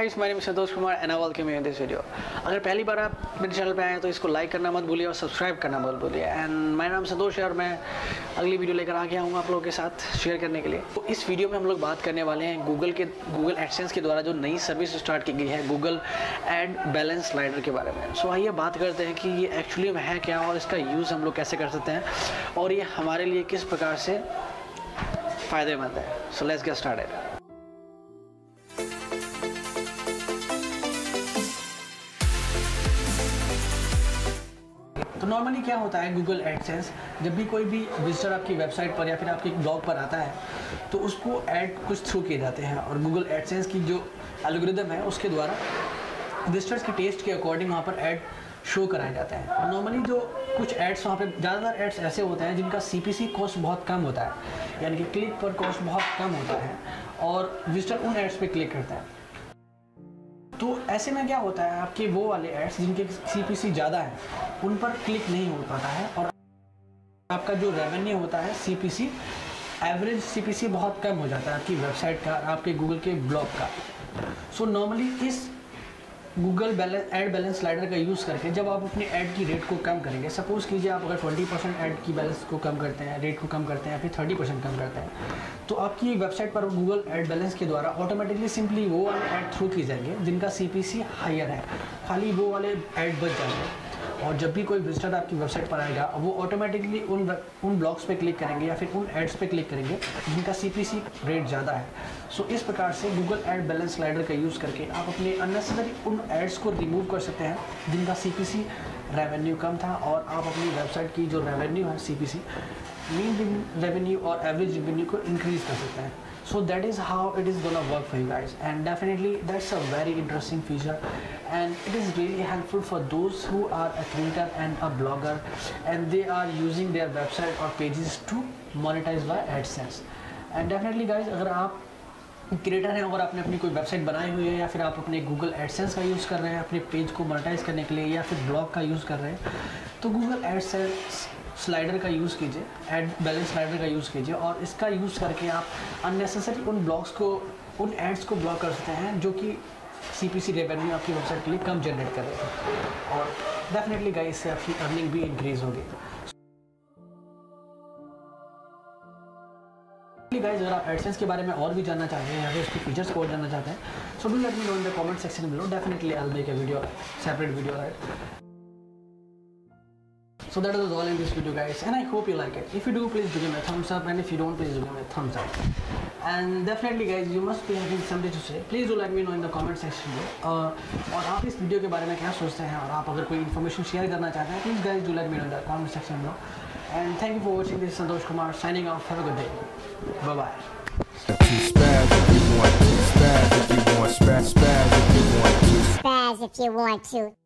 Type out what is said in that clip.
Guys, my name is Santosh Kumar and I welcome you in this video. अगर पहली बार आप मेरे चैनल पे आए हैं तो इसको लाइक करना मत भूलिए और सब्सक्राइब करना मत भूलिए। एंड मेरा नाम संतोष है और मैं अगली वीडियो लेकर आ गया हूँ आप लोगों के साथ शेयर करने के लिए। तो इस वीडियो में हम लोग बात करने वाले हैं गूगल एडसेंस के द्वारा जो नई सर्विस स्टार्ट की गई है, गूगल एड बैलेंस स्लाइडर के बारे में। सो आइए बात करते हैं कि ये एक्चुअली में है क्या और इसका यूज़ हम लोग कैसे कर सकते हैं और ये हमारे लिए किस प्रकार से फ़ायदेमंद है। So let's get started. तो नॉर्मली क्या होता है, गूगल एडसेंस जब भी कोई भी विजिटर आपकी वेबसाइट पर या फिर आपके ब्लॉग पर आता है तो उसको ऐड कुछ थ्रू किए जाते हैं और गूगल एडसेंस की जो एल्गोरिदम है उसके द्वारा विजिटर्स के टेस्ट के अकॉर्डिंग वहाँ पर ऐड शो कराए जाते हैं। और नॉर्मली जो कुछ एड्स वहाँ पे ज़्यादातर एड्स ऐसे होते हैं जिनका CPC कॉस्ट बहुत कम होता है, यानी कि क्लिक पर कॉस्ट बहुत कम होता है और विजिटर उन एड्स पे क्लिक करते हैं। तो ऐसे में क्या होता है, आपके वो वाले एड्स जिनके CPC ज़्यादा है उन पर क्लिक नहीं हो पाता है और आपका जो रेवेन्यू होता है CPC, एवरेज CPC बहुत कम हो जाता है आपकी वेबसाइट का, आपके गूगल के ब्लॉग का। सो नॉर्मली इस गूगल ऐड बैलेंस स्लाइडर का यूज़ करके जब आप अपने ऐड की रेट को कम करेंगे, सपोज़ कीजिए आप अगर 20% ऐड की बैलेंस को कम करते हैं, रेट को कम करते हैं या फिर 30% कम करते हैं, तो आपकी वेबसाइट पर गूगल ऐड बैलेंस के द्वारा ऑटोमेटिकली सिंपली वो वाले ऐड थ्रू किए जाएंगे जिनका CPC हायर है, खाली वो वाले ऐड बच जाएंगे। और जब भी कोई विजिटर आपकी वेबसाइट पर आएगा वो ऑटोमेटिकली उन ब्लॉग्स पे क्लिक करेंगे या फिर उन एड्स पे क्लिक करेंगे जिनका CPC रेट ज़्यादा है। सो इस प्रकार से गूगल ऐड बैलेंस स्लाइडर का यूज़ करके आप अपने अननेसेसरी उन एड्स को रिमूव कर सकते हैं जिनका CPC रेवेन्यू कम था और आप अपनी वेबसाइट की जो रेवेन्यू है CPC, मीन रेवेन्यू और एवरेज रेवेन्यू को इंक्रीज़ कर सकते हैं। So that is how it is gonna work for you guys, and definitely that's a very interesting feature and it is really helpful for those who are a creator and a blogger and they are using their website or pages to monetize by AdSense। and definitely guys, अगर आप creator हैं और आपने अपनी कोई website बनाई हुई है या फिर आप अपने गूगल एडसेंस का यूज़ कर रहे हैं अपने पेज को मोनेटाइज करने के लिए या फिर ब्लॉग का यूज़ कर रहे हैं, तो गूगल एडसेंस स्लाइडर का यूज़ कीजिए, ऐड बैलेंस स्लाइडर का यूज़ कीजिए और इसका यूज़ करके आप अननेसेसरी उन ब्लॉग्स को, उन एड्स को ब्लॉक कर सकते हैं जो कि CPC रेवेन्यू आपकी वेबसाइट के लिए कम जनरेट कर रहे हैं और डेफिनेटली गाइस इससे आपकी अर्निंग भी इंक्रीज़ होगी। गाइस, अगर आप एडसेंस के बारे में और भी जानना चाहते हैं या फिर उसके फीचर्स को और जानना चाहते हैं, so do let me know in the comment section below. Definitely I will make a video, separate video, right? So that was all in this video guys, and I hope you like it. If you do, please do give me a thumbs up, and if you don't, please do give me a thumbs up. And definitely guys, you must be having something to say. Please do let me know in the comment section below. और आप इस video के बारे में क्या सोचते हैं और आप अगर कोई इन्फॉर्मेशन शेयर करना चाहते हैं, please guys do let me know in the comment section below. And thank you for watching. This is Santosh Kumar signing off. Have a good day. Bye bye. Spaz if you want to. Spaz if you want. Spaz if you want to. Spaz if you want to.